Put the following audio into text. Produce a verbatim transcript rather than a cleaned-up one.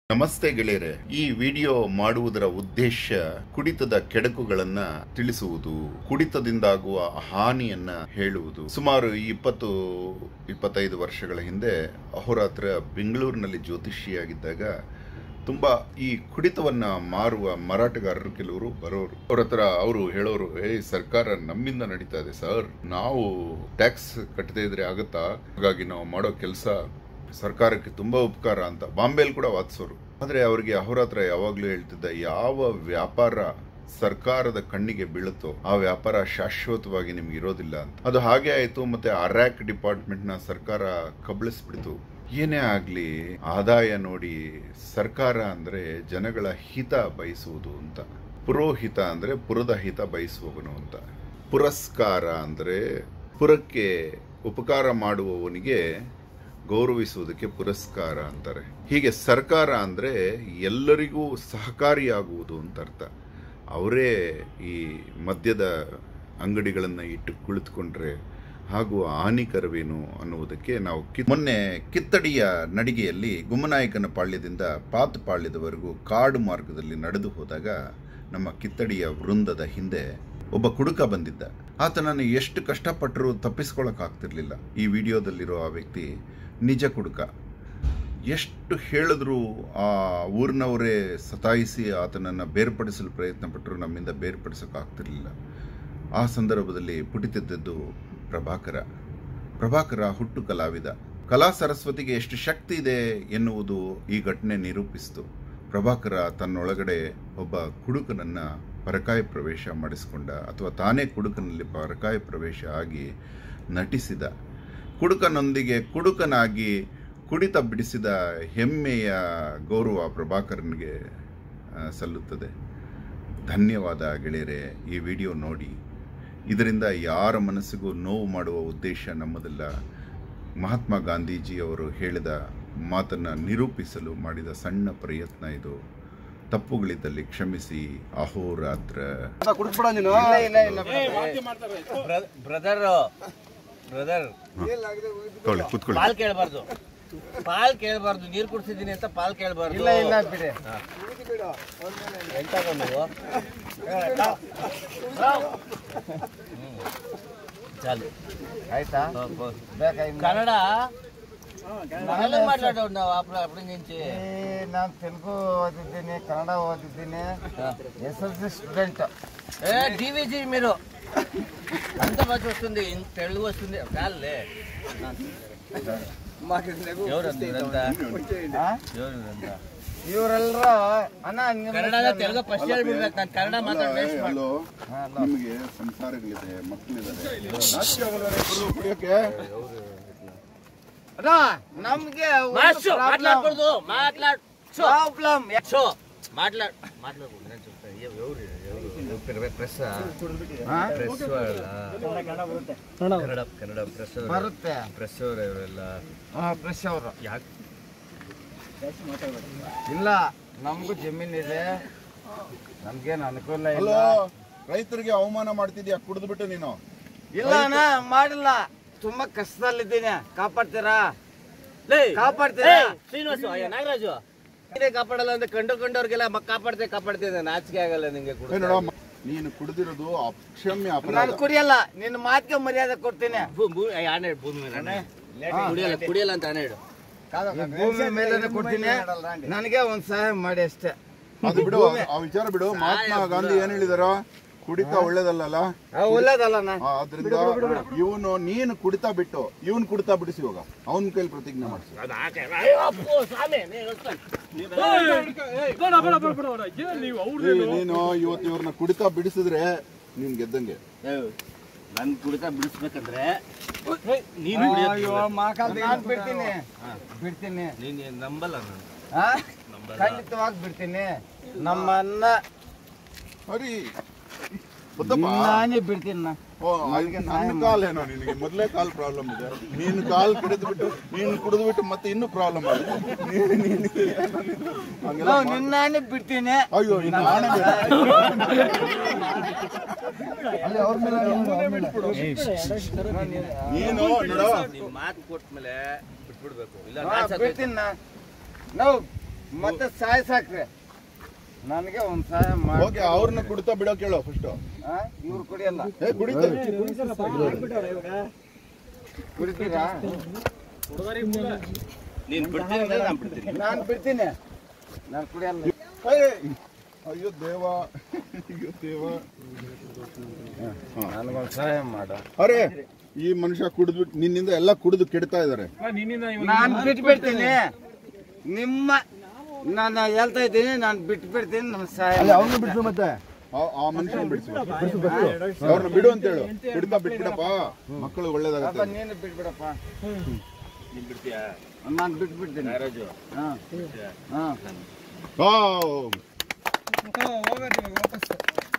ನಮಸ್ತೆ ಗೆಳೆಯರೆ, ಈ ವಿಡಿಯೋ ಮಾಡುವುದರ ಉದ್ದೇಶ ಕುಡಿತದ ಕೆಡಕುಗಳನ್ನ ತಿಳಿಸುವುದು, ಕುಡಿತದಿಂದಾಗುವ ಹಾನಿಯನ್ನ ಹೇಳುವುದು. ಸುಮಾರು ಇಪ್ಪತ್ತು ಇಪ್ಪತ್ತೈದು ವರ್ಷಗಳ ಹಿಂದೆ ಅಹೋರಾತ್ರ ಬೆಂಗಳೂರಿನಲ್ಲಿ ಜ್ಯೋತಿಷಿಯಾಗಿದ್ದಾಗ ತುಂಬಾ ಈ ಕುಡಿತವನ್ನ ಮಾರುವ ಮಾರಾಟಗಾರರು ಕೆಲವರು ಬರೋರು. ಅವ್ರ ಹತ್ರ ಅವರು ಹೇಳೋರು, ಏ ಸರ್ಕಾರ ನಮ್ಮಿಂದ ನಡೀತಾ ಇದೆ ಸರ್, ನಾವು ಟ್ಯಾಕ್ಸ್ ಕಟ್ಟದೇ ಇದ್ರೆ ಆಗತ್ತಾ, ಹಾಗಾಗಿ ನಾವು ಮಾಡೋ ಕೆಲಸ ಸರ್ಕಾರಕ್ಕೆ ತುಂಬಾ ಉಪಕಾರ ಅಂತ ಬಾಂಬೆಲ್ ಕೂಡ ವಾದಿಸೋರು. ಆದ್ರೆ ಅವರಿಗೆ ಅಹೋರಾತ್ರ ಯಾವಾಗ್ಲೂ ಹೇಳ್ತಿದ್ದ, ಯಾವ ವ್ಯಾಪಾರ ಸರ್ಕಾರದ ಕಣ್ಣಿಗೆ ಬೀಳುತ್ತೋ ಆ ವ್ಯಾಪಾರ ಶಾಶ್ವತವಾಗಿ ನಿಮ್ಗೆ ಇರೋದಿಲ್ಲ ಅಂತ. ಅದು ಹಾಗೆ ಆಯ್ತು. ಮತ್ತೆ ಅರ್ಯಾಕ್ ಡಿಪಾರ್ಟ್ಮೆಂಟ್ ನ ಸರ್ಕಾರ ಕಬಳಿಸ್ಬಿಡ್ತು. ಏನೇ ಆಗ್ಲಿ, ಆದಾಯ ನೋಡಿ ಸರ್ಕಾರ ಅಂದ್ರೆ ಜನಗಳ ಹಿತ ಬಯಸುವುದು ಅಂತ, ಪುರೋಹಿತ ಅಂದ್ರೆ ಪುರದ ಹಿತ ಬಯಸುವವನು ಅಂತ, ಪುರಸ್ಕಾರ ಅಂದ್ರೆ ಪುರಕ್ಕೆ ಉಪಕಾರ ಮಾಡುವವನಿಗೆ ಗೌರವಿಸುವುದಕ್ಕೆ ಪುರಸ್ಕಾರ ಅಂತಾರೆ. ಹೀಗೆ ಸರ್ಕಾರ ಅಂದ್ರೆ ಎಲ್ಲರಿಗೂ ಸಹಕಾರಿಯಾಗುವುದು ಅಂತ ಅರ್ಥ. ಅವರೇ ಈ ಮದ್ಯದ ಅಂಗಡಿಗಳನ್ನ ಇಟ್ಟು ಕುಳಿತುಕೊಂಡ್ರೆ ಹಾಗೂ ಹಾನಿಕರವೇನು ಅನ್ನುವುದಕ್ಕೆ ನಾವು ಮೊನ್ನೆ ಕಿತ್ತಡಿಯ ನಡಿಗೆಯಲ್ಲಿ ಗುಮ್ಮನಾಯಕನ ಪಾಳ್ಯದಿಂದ ಪಾತ್ ಪಾಳ್ಯದವರೆಗೂ ಕಾಡು ಮಾರ್ಗದಲ್ಲಿ ನಡೆದು ಹೋದಾಗ ನಮ್ಮ ಕಿತ್ತಡಿಯ ವೃಂದದ ಹಿಂದೆ ಒಬ್ಬ ಕುಡುಕ ಬಂದಿದ್ದ. ಆತನನ್ನು ಎಷ್ಟು ಕಷ್ಟಪಟ್ಟರೂ ತಪ್ಪಿಸ್ಕೊಳಕ್ ಆಗ್ತಿರ್ಲಿಲ್ಲ. ಈ ವಿಡಿಯೋದಲ್ಲಿರೋ ಆ ವ್ಯಕ್ತಿ ನಿಜ ಕುಡುಕ. ಎಷ್ಟು ಹೇಳಿದ್ರು ಆ ಊರಿನವರೇ ಸತಾಯಿಸಿ ಆತನನ್ನು ಬೇರ್ಪಡಿಸಲು ಪ್ರಯತ್ನ ಪಟ್ಟರು ನಮ್ಮಿಂದ ಬೇರ್ಪಡಿಸೋಕೆ ಆಗ್ತಿರ್ಲಿಲ್ಲ. ಆ ಸಂದರ್ಭದಲ್ಲಿ ಪುಟಿತಿದ್ದದ್ದು ಪ್ರಭಾಕರ. ಪ್ರಭಾಕರ ಹುಟ್ಟು ಕಲಾವಿದ. ಕಲಾ ಸರಸ್ವತಿಗೆ ಎಷ್ಟು ಶಕ್ತಿ ಇದೆ ಎನ್ನುವುದು ಈ ಘಟನೆ ನಿರೂಪಿಸಿತು. ಪ್ರಭಾಕರ ತನ್ನೊಳಗಡೆ ಒಬ್ಬ ಕುಡುಕನನ್ನ ಪರಕಾಯ ಪ್ರವೇಶ ಮಾಡಿಸಿಕೊಂಡ, ಅಥವಾ ತಾನೇ ಕುಡುಕನಲ್ಲಿ ಪರಕಾಯ ಪ್ರವೇಶ ಆಗಿ ನಟಿಸಿದ. ಕುಡುಕನೊಂದಿಗೆ ಕುಡುಕನಾಗಿ ಕುಡಿತ ಬಿಡಿಸಿದ ಹೆಮ್ಮೆಯ ಗೌರವ ಪ್ರಭಾಕರನಿಗೆ ಸಲ್ಲುತ್ತದೆ. ಧನ್ಯವಾದ ಗೆಳೆಯರೆ. ಈ ವಿಡಿಯೋ ನೋಡಿ. ಇದರಿಂದ ಯಾರ ಮನಸ್ಸಿಗೂ ನೋವು ಮಾಡುವ ಉದ್ದೇಶ ನಮ್ಮದಲ್ಲ. ಮಹಾತ್ಮ ಗಾಂಧೀಜಿ ಅವರು ಹೇಳಿದ ಮಾತನ್ನ ನಿರೂಪಿಸಲು ಮಾಡಿದ ಸಣ್ಣ ಪ್ರಯತ್ನ ಇದು. ತಪ್ಪುಗಳಿದ್ದಲ್ಲಿ ಕ್ಷಮಿಸಿ. ಅಹೋರಾತ್ರ. ಬ್ರದರ್ ಬ್ರದರ್ ಪಾಲ್ ಕೇಳಬಾರ್ದು, ಪಾಲ್ ಕೇಳಬಾರ್ದು. ನೀರು ಕುಡಿಸಿದೀನಿ ಅಂತ ಪಾಲ್ ಕೇಳಬಾರ್ದು. ಇಲ್ಲ ಇಲ್ಲ ಬಿಡಿ, ನೀವು ಚಾಲು ಆಯ್ತಾ. ಕನ್ನಡ మాట్లాడవు ನಾವು అప్పటి నుంచి. ನಾನು ತೆಲುಗು ఓదిದ್ದೀನಿ, కన్నడ ఓదిದ್ದೀನಿ, ఎస్ఎల్సి స్టూడెంట్. ఏ టీవీజీ మీరు అంత బాగా వస్తుంది, తెలుగు వస్తుంది కాదులే. ಇವರೆಲ್ಲರೂ ಅಣ್ಣ ಕನ್ನಡ ತೆಲುಗು ಫಸ್ಟ್ ಹೇಳ್ಬಿಡ್ಬೇಕು. ನಾನು ಕನ್ನಡ ಮಾತಾಡ್ಬೇಕು. ನಿಮಗೆ ಸಂಸಾರಗಳಿದೆ, ಮಕ್ಕಳಿದ್ದಾರೆ, ನಮ್ಗೆ మాట్లాడకూడదు. మాట్లాడు ప్రాబ్లం షో మాట్లాడు మాట్లాడకూడదు. నేను చెప్తాను. ఎవరు ఎవరు press press Kannada Kannada press ಬರುತ್ತೆ. ಪ್ರೆಸ್ ಅವರು ಇವರೆಲ್ಲ ಪ್ರೆಸ್ ಅವರು ಯಾಕೆ ಇಲ್ಲ, ನಮಗೂ ಜಮೀನಿದೆ, ನಮ್ಗೇನು ಅನುಕೂಲ ಇಲ್ಲ. ರೈತರಿಗೆ ಅವಮಾನ ಮಾಡ್ತಿದ್ಯಾ ಕುಡಿದು ಬಿಟ್ಟು ನೀನು? ಇಲ್ಲ ಅಣ್ಣ, ಮಾಡಿಲ್ಲ. ತುಂಬಾ ಕಷ್ಟದಲ್ಲಿದ್ದೀನಿ. ಕಾಪಾಡ್ತೀರಾ? ಕಾಪಾಡ್ತೀರಾ? ಶ್ರೀನಿವಾಸ ನಾಗರಾಜು ಕಾಪಾಡಲ್ಲ ಅಂತ ಕಂಡು ಕಂಡವ್ರಿಗೆಲ್ಲ ಕಾಪಾಡ್ತೇ ಕಾಪಾಡ್ತಿದ್ದೆ. ನಾಚಿಕೆ ಆಗಲ್ಲ ನಿಂಗೆ? ನೀನು ಕುಡಿದಿರೋದು ಅಕ್ಷಮ್ಯ ಅಪರಾಧ. ನಾನು ಕುಡಿಯಲ್ಲ. ನಿನ್ನ ಮಾತಿಗೆ ಮರ್ಯಾದೆ ಕೊಡ್ತೀನಿ. ಆನೆ ಭೂಮಿ ಕುಡಿಯಲ್ಲ ಕುಡಿಯಲ್ಲ ಅಂತ ಆನೆ ಇಡು. ಭೂಮಿ ಮೇಲೆ ಕೊಡ್ತೀನಿ. ನನಗೆ ಒಂದ್ ಸಹಾಯ ಮಾಡಿ ಅಷ್ಟೇ. ಅದು ಬಿಡು, ಆ ವಿಚಾರ ಬಿಡು. ಮಹಾತ್ಮ ಗಾಂಧಿ ಏನ್ ಹೇಳಿದಾರ? ಕುಡಿತ ಒಳ್ಳೇದಲ್ಲ. ಒಳ್ಳೇದಲ್ಲ. ಆದ್ರಿಂದ ಇವನು ನೀನು ಕುಡಿತಾ ಬಿಟ್ಟು ಇವನ್ ಕುಡಿತಾ ಬಿಡಿಸಿ ಹೋಗ. ಅವನ ಕೈಲಿ ಪ್ರತಿಜ್ಞೆ ಮಾಡಿಸಿ. ನೀನು ಇವತ್ತು ಇವ್ರನ್ನ ಕುಡಿತಾ ಬಿಡಿಸಿದ್ರೆ ನೀನ್ ಗೆದ್ದಂಗೆ. ನನ್ ಕುಡಿತಾ ಬಿಡಿಸ್ಬೇಕಂದ್ರೆ ನೀನು ಬಿಡ್ತೀನಿ ಬಿಡ್ತೀನಿ ನೀನ್ ನಂಬಲ್ಲ. ನಾನು ಖಂಡಿತವಾಗಿ ಬಿಡ್ತೀನಿ. ನಮ್ಮನ್ನ ಹರಿ ನಾನೇ ಬಿಡ್ತೀನಿ. ನನ್ನ ಕಾಲೇನೋ ನಿನಗೆ? ಮೊದಲೇ ಕಾಲ್ ಪ್ರಾಬ್ಲಮ್ ಇದೆ. ನೀನು ಕಾಲ್ ಕುಡಿದು ಬಿಟ್ಟು ನೀನು ಕುಡಿದು ಬಿಟ್ಟು ಮತ್ತೆ ಇನ್ನೂ ಪ್ರಾಬ್ಲಮ್ ಆಗಿದೆ. ನಿನ್ನಾನೇ ಬಿಡ್ತೀನಿ. ಅಯ್ಯೋ, ಇನ್ನು ಆಣೆ ಬೇಡ. ನೀನು ಮಾತು ಕೊಟ್ಮೇಲೆ ಬಿಟ್ಬಿಡ್ಬೇಕು. ಇಲ್ಲ ಬಿಡ್ತೀನಿ. ನಾವು ಮತ್ತೆ ಸಾಯ್ಸಾಕ್ರಿ ನನಗೆ ಒಂದ್ ಸಹಾಯ ಮಾಡಿ. ಓಕೆ, ಅವ್ರನ್ನ ಕುಡ್ತಾ ಬಿಡೋ ಕೇಳೋ ಫಸ್ಟ್. ಇವ್ರು ಕುಡಿಯಲ್ಲ. ಏ ಕುಡಿತಾರೆ. ಕುಡಿತೀರಾ? ನೀನ್ ಬಿಡ್ತೀನಿ ಅಂದ್ರೆ ನಾನ್ ಬಿಡ್ತೀನಿ. ನಾನು ಬಿಡ್ತೀನಿ, ನಾನು ಕುಡಿಯಲ್ಲ. ಅಯ್ಯೋ ದೇವ, ಅಯ್ಯೋ ದೇವ, ನನಗೊಂದು ಸಹಾಯ ಮಾಡ. ಅರೆ ಈ ಮನುಷ್ಯ ಕುಡಿದ್ಬಿಟ್ಟು ನಿನ್ನಿಂದ ಎಲ್ಲ ಕುಡಿದು ಕೆಡ್ತಾ ಇದಾರೆ. ನಾನು ಬಿಟ್ಟು ಬಿಡ್ತೀನಿ. ನಿಮ್ಮ ನಾನು ಹೇಳ್ತಾ ಇದ್ದೀನಿ, ನಾನು ಬಿಟ್ಟು ಬಿಡ್ತೀನಿ. ನನ್ನ ಸಹಾಯ ಅವ್ರನ್ನ ಬಿಡಿಸು, ಮತ್ತೆ ಆ- ಆ ಮನುಷ್ಯನ ಬಿಡಿಸು, ಅವ್ರನ್ನ ಬಿಡು ಅಂತ ಹೇಳು. ಕುಡಿತಾ ಬಿಟ್ಬಿಡಪ್ಪ, ಮಕ್ಕಳು ಒಳ್ಳೇದಾಗತ್ತೆ. ನೀನು ಬಿಟ್ಬಿಡಪ್ಪ. ನೀನ್ ಬಿಡ್ತೀಯಾ? ನಾನು ಬಿಟ್ಟು ಬಿಡ್ತೀನಿ. ರಾಜು ಹಾ ಹಾ ಆ, ಹೋಗತ್ತೆ ವಾಪಸ್.